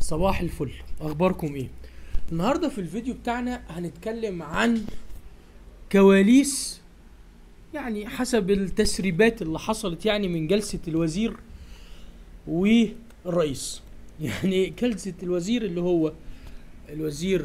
صباح الفل، اخباركم ايه؟ النهارده في الفيديو بتاعنا هنتكلم عن كواليس، يعني حسب التسريبات اللي حصلت يعني من جلسة الوزير والرئيس. يعني جلسة الوزير اللي هو الوزير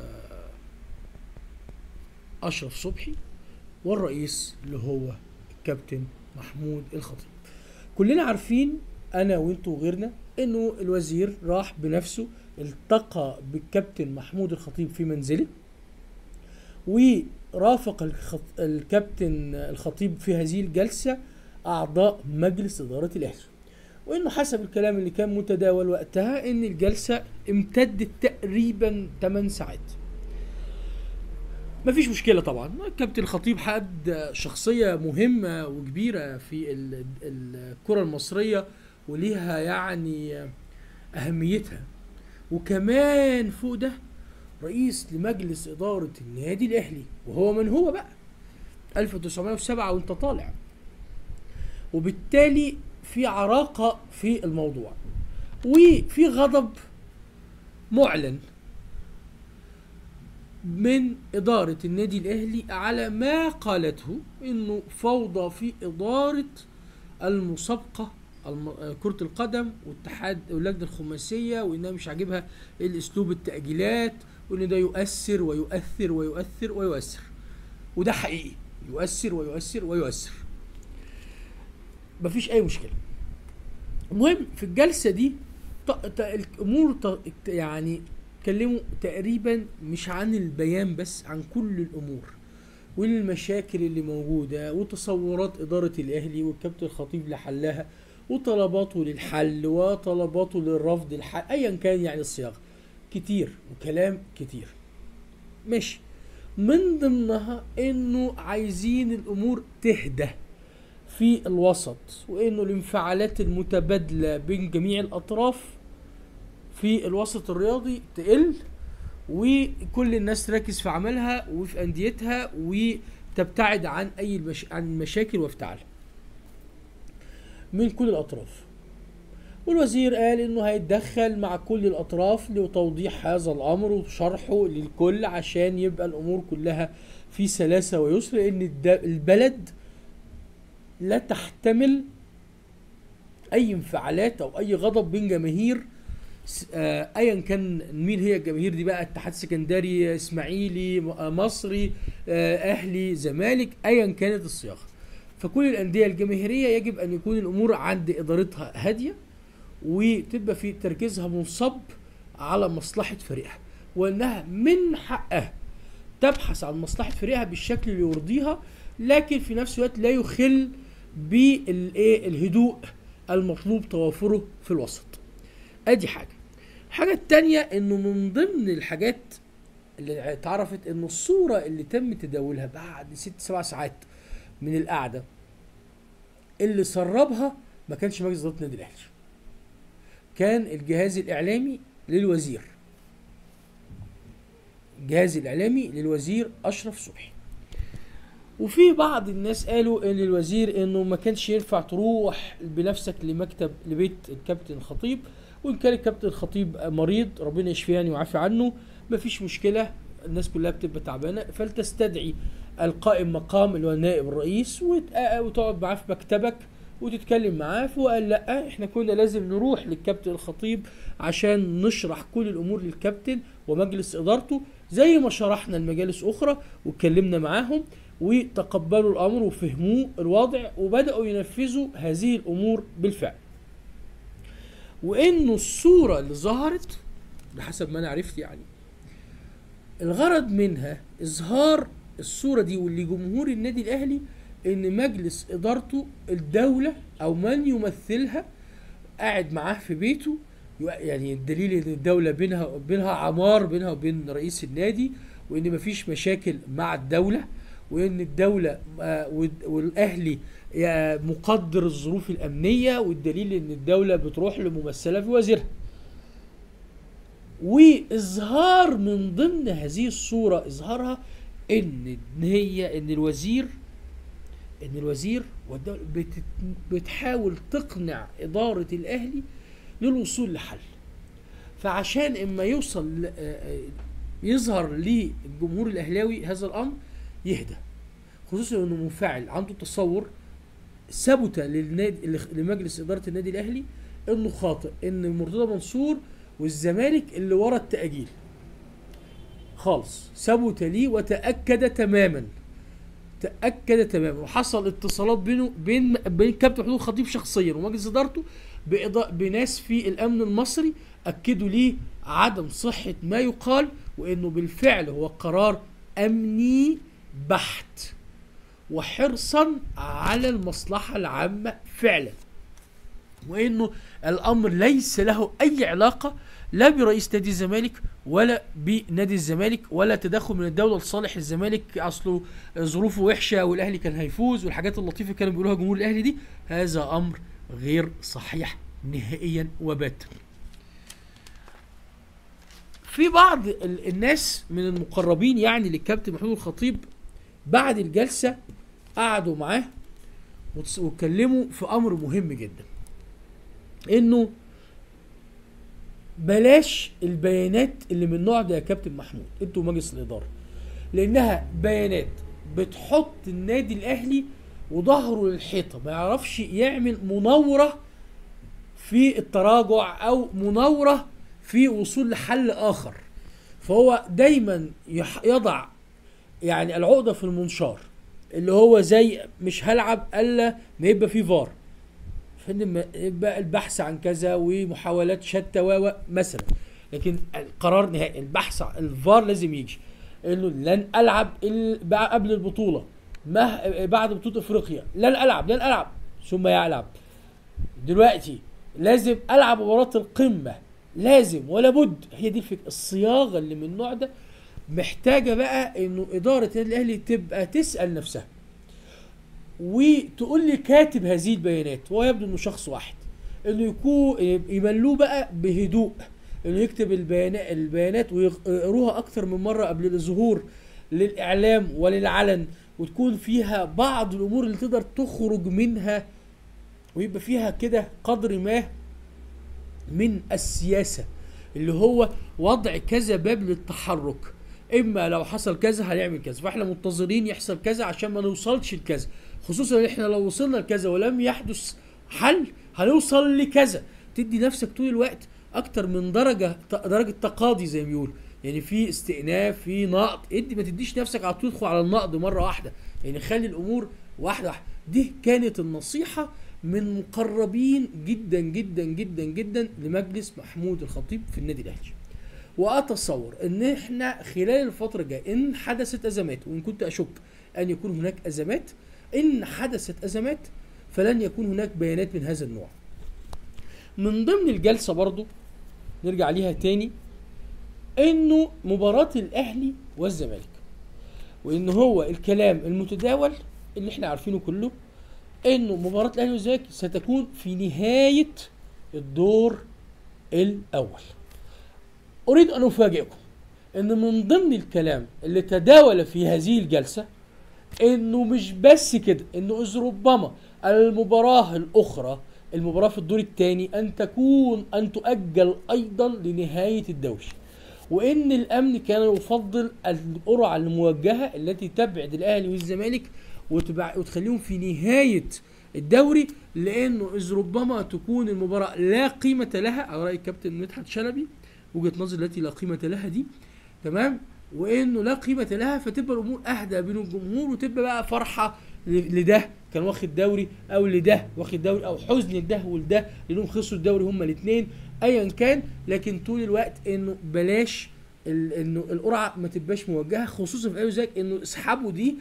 اشرف صبحي، والرئيس اللي هو الكابتن محمود الخطيب. كلنا عارفين انا وانتوا وغيرنا انه الوزير راح بنفسه التقى بالكابتن محمود الخطيب في منزله، ورافق الكابتن الخطيب في هذه الجلسة اعضاء مجلس ادارة الاهلي، وانه حسب الكلام اللي كان متداول وقتها ان الجلسة امتدت تقريبا 8 ساعات. مفيش مشكلة طبعا، الكابتن الخطيب حد شخصية مهمة وكبيرة في الكرة المصرية وليها يعني أهميتها، وكمان فوق ده رئيس لمجلس إدارة النادي الأهلي، وهو من هو بقى 1907 وانت طالع، وبالتالي في عراقة في الموضوع وفي غضب معلن من إدارة النادي الأهلي على ما قالته إنه فوضى في إدارة المسابقة كرة القدم والاتحاد واللجنة الخماسية، وإنها مش عاجبها الأسلوب التأجيلات، وإن ده يؤثر ويؤثر ويؤثر ويؤثر، وده حقيقي يؤثر ويؤثر ويؤثر، مفيش أي مشكلة. المهم في الجلسة دي الأمور يعني اتكلموا تقريبا مش عن البيان بس، عن كل الامور والمشاكل اللي موجوده وتصورات اداره الاهلي والكابتن الخطيب لحلها وطلباته للحل وطلباته للرفض الحل، ايا كان يعني الصياغه كتير وكلام كتير ماشي. من ضمنها انه عايزين الامور تهدى في الوسط، وانه الانفعالات المتبادله بين جميع الاطراف في الوسط الرياضي تقل، وكل الناس تركز في عملها وفي انديتها وتبتعد عن عن المشاكل وافتعالها من كل الاطراف. والوزير قال انه هيتدخل مع كل الاطراف لتوضيح هذا الامر وشرحه للكل عشان يبقى الامور كلها في سلاسة ويسر، لان البلد لا تحتمل اي انفعالات او اي غضب بين جماهير ايا كان مين هي الجماهير دي بقى، اتحاد سكندري، اسماعيلي، مصري، اهلي، زمالك، ايا كانت الصياغه. فكل الانديه الجماهيريه يجب ان يكون الامور عند ادارتها هاديه، وتبقى في تركيزها منصب على مصلحه فريقها، وانها من حقها تبحث عن مصلحه فريقها بالشكل اللي يرضيها، لكن في نفس الوقت لا يخل بالهدوء المطلوب توافره في الوسط. ادي حاجة التانية انه من ضمن الحاجات اللي اتعرفت انه الصورة اللي تم تداولها بعد 6-7 ساعات من القعدة اللي سربها ما كانش مجلس إدارة النادي الأهلي، كان الجهاز الإعلامي للوزير، الجهاز الإعلامي للوزير أشرف صبحي. وفي بعض الناس قالوا ان الوزير انه ما كانش ينفع تروح بنفسك لبيت الكابتن الخطيب، وان كان الكابتن الخطيب مريض ربنا يشفيه يعني ويعافي عنه مفيش مشكله، الناس كلها بتبقى تعبانه، فلتستدعي القائم مقام اللي هو نائب الرئيس وتقعد معاه في مكتبك وتتكلم معاه. فقال لا، احنا كنا لازم نروح للكابتن الخطيب عشان نشرح كل الامور للكابتن ومجلس ادارته زي ما شرحنا المجالس اخرى واتكلمنا معاهم، وتقبلوا الامر وفهموا الوضع وبداوا ينفذوا هذه الامور بالفعل. وانه الصوره اللي ظهرت بحسب ما انا عرفت يعني الغرض منها اظهار الصوره دي واللي جمهور النادي الاهلي ان مجلس ادارته الدوله او من يمثلها قاعد معاه في بيته، يعني الدليل ان الدوله بينها عمار بينها وبين رئيس النادي، وان مفيش مشاكل مع الدوله، وان الدولة والاهلي مقدر الظروف الامنية، والدليل ان الدولة بتروح لممثلة في وزيرها. واظهار من ضمن هذه الصورة اظهارها ان الوزير والدولة بتحاول تقنع ادارة الاهلي للوصول لحل. فعشان اما يوصل يظهر للجمهور الاهلاوي هذا الامر يهدى، خصوصا انه منفعل عنده تصور ثبت لمجلس اداره النادي الاهلي انه خاطئ، ان مرتضى منصور والزمالك اللي ورا التاجيل خالص، ثبت ليه وتاكد تماما، وحصل اتصالات بين كابتن محمود الخطيب شخصيا ومجلس ادارته بناس في الامن المصري اكدوا ليه عدم صحه ما يقال، وانه بالفعل هو قرار امني بحت وحرصا على المصلحه العامه فعلا، وانه الامر ليس له اي علاقه لا برئيس نادي الزمالك ولا بنادي الزمالك ولا تدخل من الدوله لصالح الزمالك، اصله ظروفه وحشه والاهلي كان هيفوز والحاجات اللطيفه كانوا بيقولوها جمهور الاهلي دي. هذا امر غير صحيح نهائيا وباتا. في بعض الناس من المقربين يعني للكابتن محمود الخطيب بعد الجلسه قعدوا معاه واتكلموا في امر مهم جدا، انه بلاش البيانات اللي من النوع ده يا كابتن محمود انتوا مجلس الاداره، لانها بيانات بتحط النادي الاهلي وظهره للحيطه، ما يعرفش يعمل مناوره في التراجع او مناوره في وصول لحل اخر، فهو دايما يضع يعني العقده في المنشار، اللي هو زي مش هلعب الا ما يبقى فيه فار، فان يبقى البحث عن كذا ومحاولات شتى مثلا، لكن القرار نهائي البحث عن الفار لازم يجي، انه لن العب قبل البطوله، بعد بطوله افريقيا لن العب ثم يلعب، دلوقتي لازم العب مباراه القمه، لازم ولا بد. هي دي الفكره، الصياغه اللي من النوع ده محتاجه بقى انه اداره النادي الاهلي تبقى تسال نفسها وتقول لي كاتب هذه البيانات، وهو يبدو انه شخص واحد، انه يكون يملوه بقى بهدوء، انه يكتب البيانات ويقروها اكتر من مره قبل الظهور للاعلام وللعلن، وتكون فيها بعض الامور اللي تقدر تخرج منها ويبقى فيها كده قدر ما من السياسه، اللي هو وضع كذا باب للتحرك، اما لو حصل كذا هنعمل كذا، فاحنا منتظرين يحصل كذا عشان ما نوصلش لكذا، خصوصا ان احنا لو وصلنا لكذا ولم يحدث حل هنوصل لكذا. تدي نفسك طول الوقت اكتر من درجه تقاضي زي ما بيقولوا، يعني في استئناف في نقد، ما تديش نفسك على طول تدخل على النقد مره واحده، يعني خلي الامور واحده واحده. دي كانت النصيحه من مقربين جدا جدا جدا جدا لمجلس محمود الخطيب في النادي الاهلي. واتصور ان احنا خلال الفتره الجايه ان حدثت ازمات، وان كنت اشك ان يكون هناك ازمات، ان حدثت ازمات فلن يكون هناك بيانات من هذا النوع. من ضمن الجلسه برضو نرجع ليها تاني، انه مباراه الاهلي والزمالك، وان هو الكلام المتداول اللي احنا عارفينه كله انه مباراه الاهلي والزمالك ستكون في نهايه الدور الاول. اريد ان افاجئكم ان من ضمن الكلام اللي تداول في هذه الجلسه انه مش بس كده، انه اذ ربما المباراه الاخرى، المباراه في الدور الثاني، ان تؤجل ايضا لنهايه الدوري، وان الامن كان يفضل القرعه الموجهه التي تبعد الاهلي والزمالك وتخليهم في نهايه الدوري، لانه اذ ربما تكون المباراه لا قيمه لها، على راي الكابتن مدحت شلبي، وجهه نظر التي لا قيمه لها دي، تمام، وانه لا قيمه لها، فتبقى الامور اهدى بين الجمهور، وتبقى بقى فرحه لده كان واخد دوري او لده واخد دوري، او حزن لده ولده لانهم خسروا الدوري هما الاثنين ايا كان، لكن طول الوقت انه بلاش انه القرعه ما تبقاش موجهه، خصوصا في زيك انه اسحبوا دي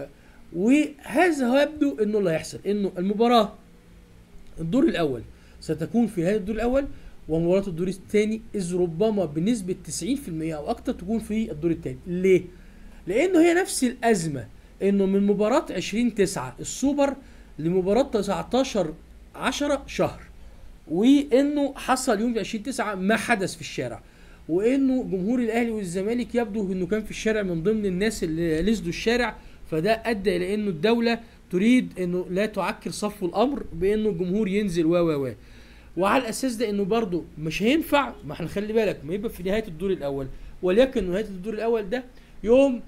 وهذا هو يبدو انه اللي هيحصل، انه المباراه الدور الاول ستكون في نهايه الدور الاول، ومباراه الدور الثاني اذ ربما بنسبه 90% او اكتر تكون في الدور الثاني. ليه؟ لانه هي نفس الازمه، انه من مباراه 20/9 السوبر لمباراه 19/10 شهر، وانه حصل يوم 20/9 ما حدث في الشارع، وانه جمهور الاهلي والزمالك يبدو انه كان في الشارع من ضمن الناس اللي لزدوا الشارع، فده ادى الى انه الدوله تريد انه لا تعكر صفو الامر بانه الجمهور ينزل وعلى الاساس ده انه برضو مش هينفع، ما احنا خلي بالك ما يبقى في نهايه الدور الاول، وليكن نهايه الدور الاول ده يوم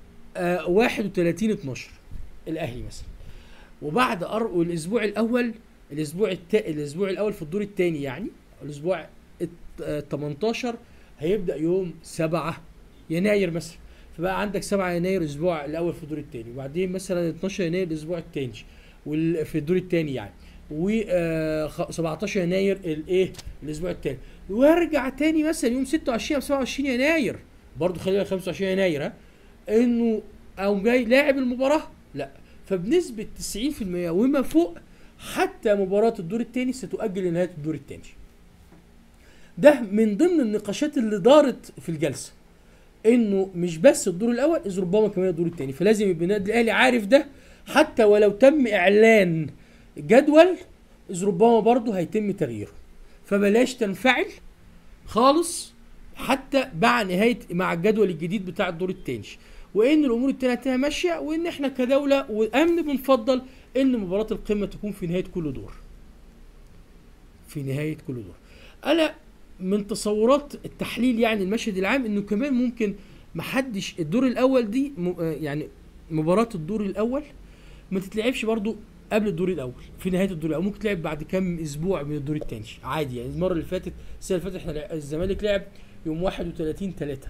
31/12 الاهلي مثلا، وبعد والاسبوع الاول، الاسبوع الاول في الدور الثاني يعني الاسبوع 18 هيبدا يوم 7 يناير مثلا، فبقى عندك 7 يناير الاسبوع الاول في الدور الثاني، وبعدين مثلا 12 يناير الاسبوع الثاني في الدور الثاني يعني، و 17 يناير الايه الاسبوع الثاني، وارجع تاني مثلا يوم 26 او 27 يناير برضه خلينا 25 يناير ها، انه او جاي لاعب المباراه لا، فبنسبه 90% وما فوق حتى مباراه الدور الثاني ستؤجل لنهايه الدور الثاني. ده من ضمن النقاشات اللي دارت في الجلسه، انه مش بس الدور الاول اذ ربما كمان الدور الثاني، فلازم يبقى النادي الاهلي عارف ده حتى ولو تم اعلان جدول اذ ربما برضه هيتم تغييره، فبلاش تنفعل خالص حتى مع الجدول الجديد بتاع الدور الثاني، وان الامور التانية هتبقى ماشيه، وان احنا كدوله وامن بنفضل ان مباراه القمه تكون في نهايه كل دور. في نهايه كل دور. انا من تصورات التحليل يعني المشهد العام انه كمان ممكن محدش الدور الاول دي يعني مباراه الدور الاول ما تتلعبش برضو قبل الدور الاول في نهايه الدور الاول، ممكن تلعب بعد كام اسبوع من الدور الثاني عادي يعني. المره اللي فاتت السنه اللي فاتت احنا الزمالك لعب يوم 31/3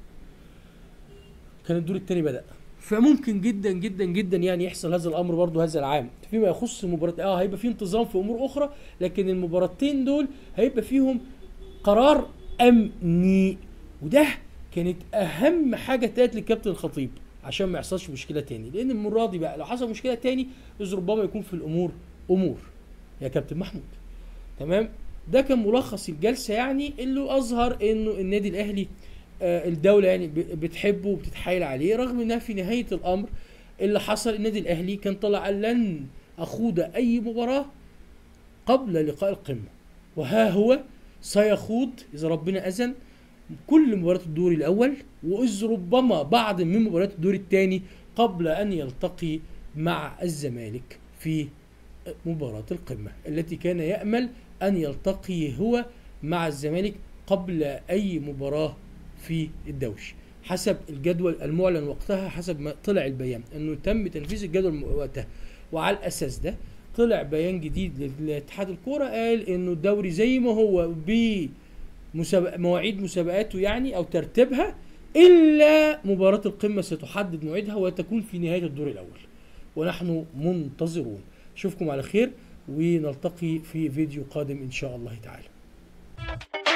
كان الدور الثاني بدأ، فممكن جدا جدا جدا يعني يحصل هذا الامر برضو هذا العام فيما يخص مباراه هيبقى في انتظام في امور اخرى، لكن المباراتين دول هيبقى فيهم قرار امني، وده كانت اهم حاجه اتقالت للكابتن الخطيب عشان ما يحصلش مشكله تاني، لان المره دي بقى لو حصل مشكله تاني اذ ربما يكون في الامور امور يا كابتن محمود. تمام، ده كان ملخص الجلسه يعني اللي اظهر انه النادي الاهلي الدوله يعني بتحبه وبتتحايل عليه، رغم انها في نهايه الامر اللي حصل النادي الاهلي كان طلع قال لن اخوض اي مباراه قبل لقاء القمه، وها هو سيخوض اذا ربنا اذن كل مباريات الدور الاول واذ ربما بعض من مباريات الدور الثاني قبل ان يلتقي مع الزمالك في مباراة القمة التي كان يأمل ان يلتقي هو مع الزمالك قبل اي مباراة في الدوري حسب الجدول المعلن وقتها، حسب ما طلع البيان انه تم تنفيذ الجدول وقتها، وعلى الاساس ده طلع بيان جديد لاتحاد الكورة قال انه الدوري زي ما هو مواعيد مسابقاته يعني او ترتيبها، الا مباراة القمة ستحدد موعدها وتكون في نهاية الدور الاول، ونحن منتظرون. اشوفكم على خير ونلتقي في فيديو قادم ان شاء الله تعالى.